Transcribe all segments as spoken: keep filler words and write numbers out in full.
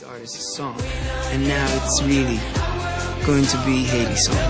this artist's song, and now it's really going to be Hailie's song.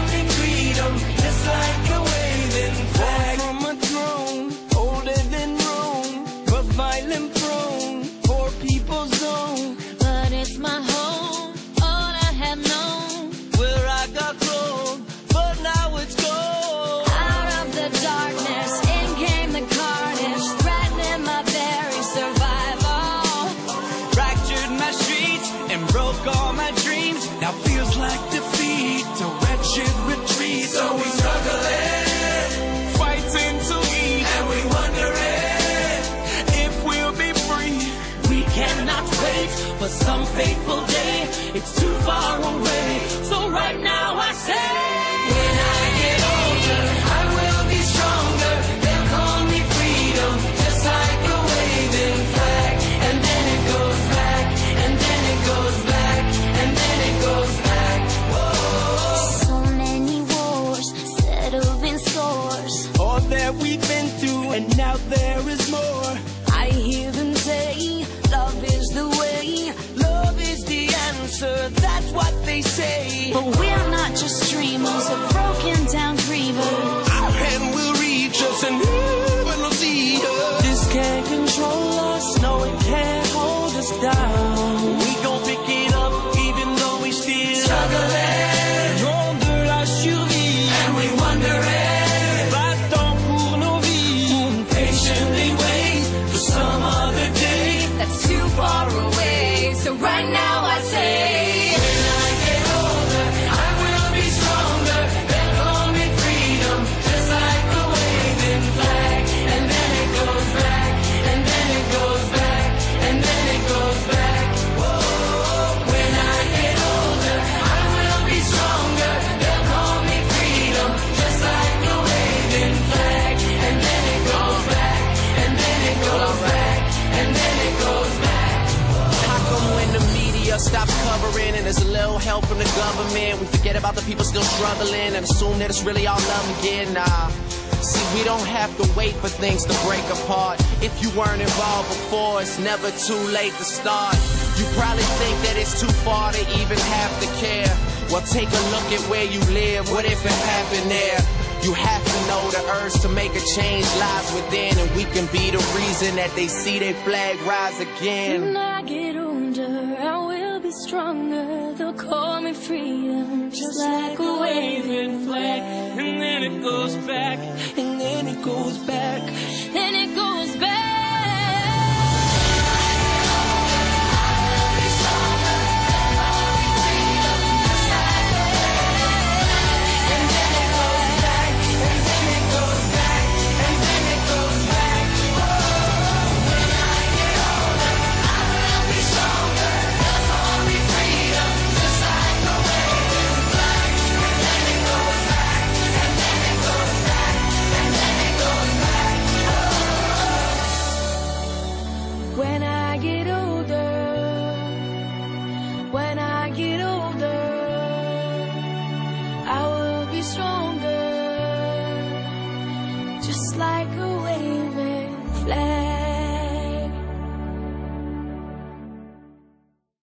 From a throne, older than Rome, but violent prone, poor people's zone. But it's my home, all I have known. Where I got thrown, but now it's gone. Out of the darkness, in came the carnage, threatening my very survival. Fractured my streets and broke all my dreams. Now feels like defeat, a wretched retreat. So we struggling, fighting to eat, and we wondering if we'll be free. We cannot wait for some fateful day. It's too far away. So right now I say, when I get older, I will be stronger. They'll call me freedom, just like a waving flag. And then it goes back, and then it goes back, and then it goes back. Whoa. So many wars, settled in scores. All that we've been through, and now there is more. I hear them say, love is the way. Love is the answer, that's what they say. But we're not just dreamers of broken down grievers. Our hand will reach us and never will see us. This can't control us, no it can't hold us down. We gon' pick it up even though we still struggling. Nom de la survie, and we wondering, battons pour nos vies. Patiently wait for some other day That's too far away. So right now I say, when I get older, I will be stronger. They'll call me freedom, just like a waving flag. And then it goes back, and then it goes back, and then it goes back. Whoa, when I get older, I will be stronger. They'll call me freedom, just like a waving flag. And then it goes back, and then it goes back, and then it goes back. How come when the media stops covering and there's a little help from the government, we forget about the people still struggling and assume that it's really all love again? Nah. See, we don't have to wait for things to break apart. If you weren't involved before, it's never too late to start. You probably think that it's too far to even have to care. Well, take a look at where you live. What if it happened there? You have to know the urge to make a change lies within, and we can be the reason that they see their flag rise again. when I get older, I will be stronger. They'll call me freedom, just like a waving flag. And then it goes back, and then it goes back.